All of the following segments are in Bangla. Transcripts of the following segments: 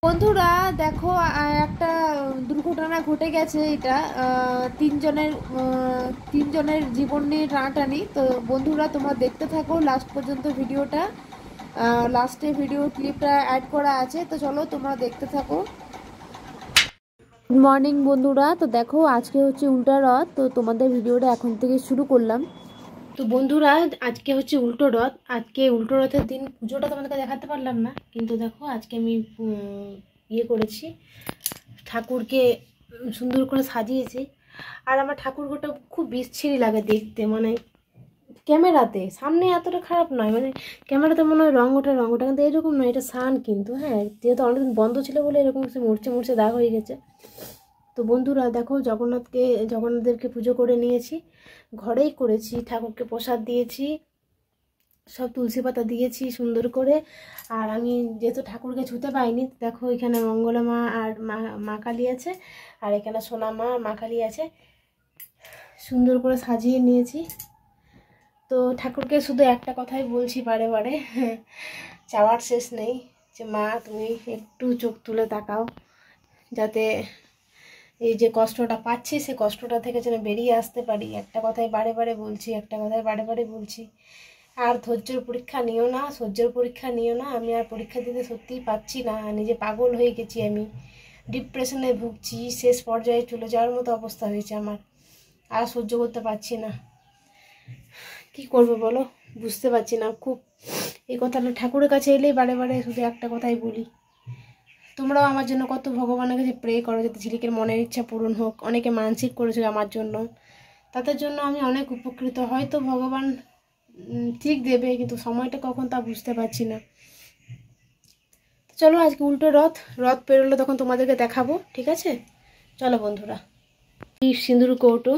বন্ধুরা দেখো একটা দুর্ঘটনা ঘটে গেছে। এটা তিনজনের জীবন নিয়ে টানাটানি। তো বন্ধুরা তোমরা দেখতে থাকো লাস্ট পর্যন্ত ভিডিওটা। লাস্টে ভিডিও ক্লিপটা অ্যাড করা আছে, তো চলো তোমরা দেখতে থাকো। গুড মর্নিং বন্ধুরা। তো দেখো আজকে হচ্ছে উল্টা রথ, তো তোমাদের ভিডিওটা এখন থেকে শুরু করলাম। তো বন্ধুরা আজকে হচ্ছে উল্টো রথ। আজকে উল্টো রথের দিন পুজোটা তোমাদেরকে দেখাতে পারলাম না, কিন্তু দেখো আজকে আমি করেছি, ঠাকুরকে সুন্দর করে সাজিয়েছি। আর আমার ঠাকুরঘরটা খুব বিচ্ছিরি লাগে দেখতে, মানে ক্যামেরাতে সামনে এতটা খারাপ নয়, মানে ক্যামেরাতে মনে হয় রঙ ওঠা কিন্তু এরকম নয়, এটা সান কিন্তু। হ্যাঁ, যেহেতু অনেকদিন বন্ধ ছিল বলে এরকম মুড়ছে দাগ হয়ে গেছে। তো বন্ধুরা দেখো জগন্নাথদেরকে পুজো করে নিয়েছি, ঘরেই করেছি। ঠাকুরকে প্রসাদ দিয়েছি, সব তুলসী পাতা দিয়েছি সুন্দর করে। আর আমি যেহেতু ঠাকুরকে ছুতে পাইনি, দেখো এখানে মঙ্গলা মা আর মা কালী আছে, আর এখানে সোনা মা মা কালী আছে, সুন্দর করে সাজিয়ে নিয়েছি। তো ঠাকুরকে শুধু একটা কথাই বলছি বারে বারে, চাওয়ার শেষ নেই, যে মা তুমি একটু চোখ তুলে তাকাও, যাতে এই যে কষ্টটা পাচ্ছি সে কষ্টটা থেকে যেন বেরিয়ে আসতে পারি। একটা কথাই বারে বারে বলছি, আর ধৈর্যের পরীক্ষা নিও না, সহ্যের পরীক্ষা নিও না। আমি আর পরীক্ষা দিতে সত্যিই পাচ্ছি না, নিজে পাগল হয়ে গেছি, আমি ডিপ্রেশনে ভুগছি, শেষ পর্যায়ে চলে যাওয়ার মতো অবস্থা হয়েছে আমার, আর সহ্য করতে পারছি না। কি করবো বলো, বুঝতে পারছি না খুব। এই কথাটা ঠাকুরের কাছে এলেই বারে বারে শুধু একটা কথাই বলি, তোমরাও আমার জন্য কত ভগবানের কাছে প্রে করো যাতে ঝিলিকের মনের ইচ্ছা পূরণ হোক। অনেকে মানসিক করেছে আমার জন্য, তাদের জন্য আমি অনেক উপকৃত। হয়তো ভগবান ঠিক দেবে, কিন্তু সময়টা কখন তা বুঝতে পারছি না। চলো আজকে উল্টো রথ পেরোলো তখন তোমাদেরকে দেখাবো, ঠিক আছে? চলো বন্ধুরা। এই সিঁদুর কৌটো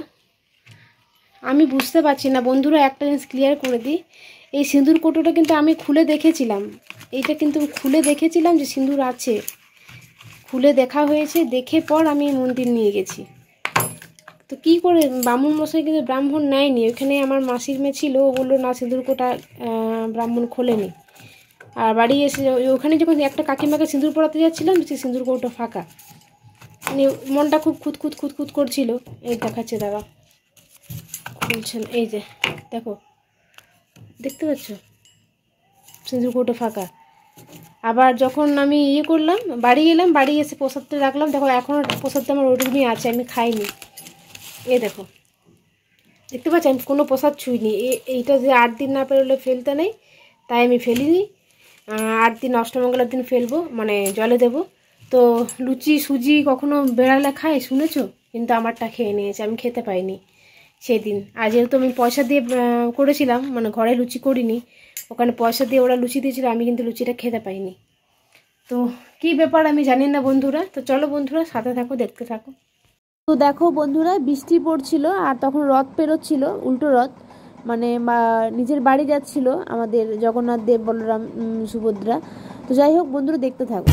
আমি বুঝতে পারছি না বন্ধুরা, একটা জিনিস ক্লিয়ার করে দিই, এই সিঁদুর কৌটোটা কিন্তু আমি খুলে দেখেছিলাম, এইটা কিন্তু খুলে দেখেছিলাম যে সিঁদুর আছে, খুলে দেখা হয়েছে, দেখে পর আমি মন্দির নিয়ে গেছি। তো কী করে ব্রাহ্মণ মশাই কিন্তু ব্রাহ্মণ নেয়নি, ওইখানে আমার মাসির মেয়ে ছিল, ও বললো না সিঁদুর কোটা ব্রাহ্মণ খোলেনি। আর বাড়ি এসে ওখানে যখন একটা কাকিমাকে সিঁদুর পড়াতে যাচ্ছিলাম, সে সিঁদুর কৌটো ফাঁকা, মানে মনটা খুব খুঁতখুত করছিল। এই দেখাচ্ছে দাদা, খুলছেন, এই যে দেখো, দেখতে পাচ্ছ সিঁদুর কৌটো ফাঁকা। আবার যখন আমি করলাম, বাড়ি এলাম, বাড়ি এসে প্রসাদটা রাখলাম, দেখো এখনও প্রসাদটা আমার ওইটুকুনি আছে, আমি খাইনি। এই দেখো, দেখতে পাচ্ছি আমি কোনো প্রসাদ ছুঁইনি। এইটা যে 8 দিন না পেরোলে ফেলতে নেই, তাই আমি ফেলিনি। 8 দিন অষ্টমঙ্গলার দিন ফেলবো, মানে জলে দেব। তো লুচি সুজি কখনো বেড়ালে খায় শুনেছো, কিন্তু আমারটা খেয়ে নিয়েছে, আমি খেতে পাইনি সেদিন। আর যেহেতু আমি পয়সা দিয়ে করেছিলাম, মানে ঘরে লুচি করিনি, ওখানে পয়সা দিয়ে ওরা লুচি দিয়েছিল, আমি কিন্তু লুচিটা খেতে পাইনি। তো কি ব্যাপার আমি জানি না বন্ধুরা। তো চলো বন্ধুরা সাথে থাকো, দেখতে থাকো। তো দেখো বন্ধুরা বৃষ্টি পড়ছিল, আর তখন রথ পেরোচ্ছিল, উল্টো রথ, মানে নিজের বাড়ি যাচ্ছিল আমাদের জগন্নাথ দেব, বলরাম, সুভদ্রা। তো যাই হোক বন্ধুরা দেখতে থাকো।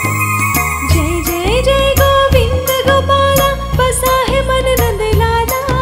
जय जय गोविंद गोपाला बसा है मन नंद लाला।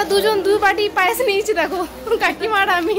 আমরা দুজন দুই বাটি পায়েস নিয়েছি, দেখো কাকিমার আমি।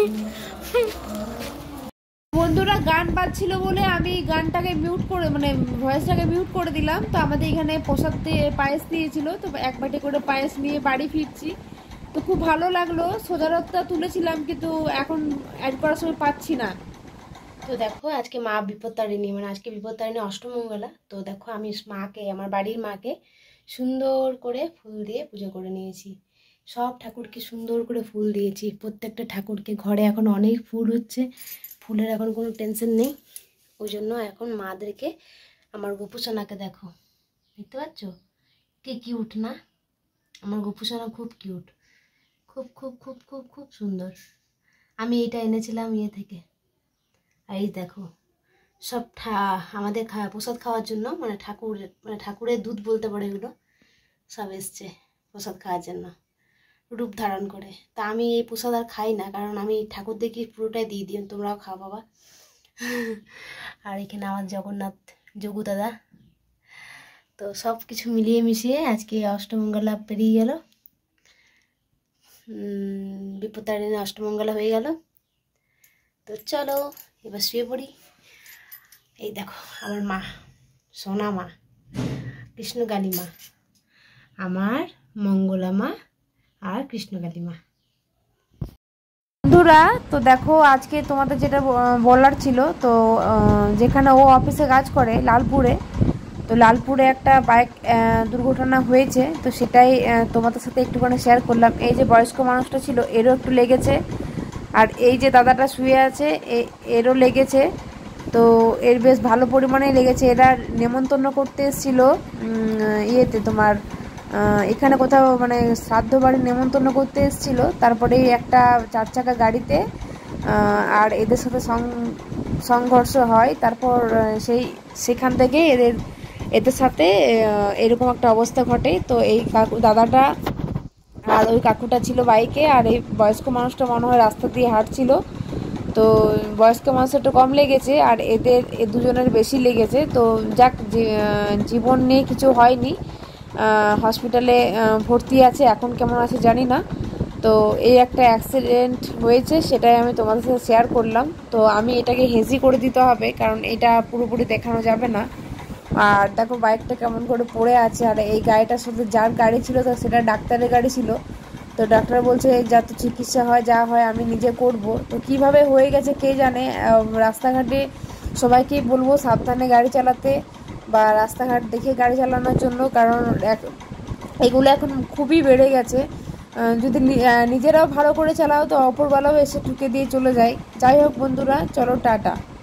বন্ধুরা গান বাজছিল বলে আমি গানটাকে মিউট করে, মানে ভয়েসটাকে মিউট করে দিলাম। তো আমাদের এখানে প্রসাদ দিয়ে পায়েস দিয়েছিল, তো এক বাটি করে পায়েস নিয়ে বাড়ি ফিরছি। তো খুব ভালো লাগলো। সোজারতটা তুলেছিলাম কিন্তু এখন অ্যাড করার সময় পাচ্ছি না। তো দেখো আজকে মা বিপত্তারিণী, মানে আজকে বিপত্তারিণী অষ্টমঙ্গলা। তো দেখো আমি মাকে, আমার বাড়ির মাকে সুন্দর করে ফুল দিয়ে পুজো করে নিয়েছি। সব ঠাকুরকে সুন্দর করে ফুল দিয়েছি, প্রত্যেকটা ঠাকুরকে। ঘরে এখন অনেক ফুল হচ্ছে, ফুলের এখন কোনো টেনশন নেই। ওই জন্য এখন মাদেরকে, আমার গোপুসোনাকে দেখো, দেখতে পাচ্ছ কি কিউট না? আমার গোপুসোনা খুব কিউট, খুব খুব খুব খুব খুব সুন্দর। আমি এটা এনেছিলাম ইয়ে থেকে। আর এই দেখো সব আমাদের প্রসাদ খাওয়ার জন্য, মানে ঠাকুরের দুধ বলতে পারো, এগুলো সব এসছে প্রসাদ খাওয়ার জন্য রূপ ধারণ করে। তা আমি এই প্রসাদ আর খাই না, কারণ আমি ঠাকুর দেখি পুরোটাই দিয়ে দিই, তোমরাও খাও বাবা। আর এখানে আমার জগন্নাথ যোগু দাদা। তো সব কিছু মিলিয়ে মিশিয়ে আজকে অষ্টমঙ্গলা পেরিয়ে গেল, বিপত্তারিণী অষ্টমঙ্গলা হয়ে গেল। তো চলো এবার শুয়ে পড়ি। এই দেখো আমার মা, সোনা মা, কৃষ্ণকালী মা, আমার মঙ্গলা মা আর কৃষ্ণকালী মা। বন্ধুরা তো দেখো আজকে তোমাদের যেটা বলার ছিল, তো যেখানে ও অফিসে কাজ করে লালপুরে, তো লালপুরে একটা বাইক দুর্ঘটনা হয়েছে। তো সেটাই তোমাদের সাথে একটুখানি শেয়ার করলাম। এই যে বয়স্ক মানুষটা ছিল, এরও একটু লেগেছে, আর এই যে দাদাটা শুয়ে আছে এরও লেগেছে। তো এর বেশ ভালো পরিমাণেই লেগেছে। এরা নেমন্তন্ন করতে এসেছিল ইয়েতে তোমার এখানে কোথাও, মানে শ্রাদ্ধ বাড়ি নেমন্তন্ন করতে এসেছিল। তারপরে একটা 4 চাকা গাড়িতে আর এদের সাথে সংঘর্ষ হয়। তারপর সেখান থেকে এদের সাথে এরকম একটা অবস্থা ঘটে। তো এই দাদাটা আর ওই কাকুটা ছিল বাইকে, আর এই বয়স্ক মানুষটা মনে হয় রাস্তা দিয়ে হাঁটছিল। তো বয়স্ক মানুষের একটু কম লেগেছে, আর এ দুজনের বেশি লেগেছে। তো যাক, জীবন নিয়ে কিছু হয়নি, হসপিটালে ভর্তি আছে, এখন কেমন আছে জানি না। তো এই একটা অ্যাক্সিডেন্ট হয়েছে, সেটাই আমি তোমাদের সাথে শেয়ার করলাম। তো আমি এটাকে হেজি করে দিতে হবে, কারণ এটা পুরোপুরি দেখানো যাবে না। আর দেখো বাইকটা কেমন করে পড়ে আছে, আর এই গাড়িটার সাথে যার গাড়ি ছিল তো সেটা ডাক্তারের গাড়ি ছিল। তো ডাক্তার বলছে যত চিকিৎসা হয় যা হয় আমি নিজে করব। তো কিভাবে হয়ে গেছে কে জানে। রাস্তাঘাটে সবাইকেই বলবো সাবধানে গাড়ি চালাতে, বা রাস্তাঘাট দেখে গাড়ি চালানোর জন্য, কারণ এগুলো এখন খুবই বেড়ে গেছে। যদি নিজেরাও ভালো করে চালাও তো অপরবেলাও এসে ঠুকে দিয়ে চলে যায়। যাই হোক বন্ধুরা, চলো টাটা।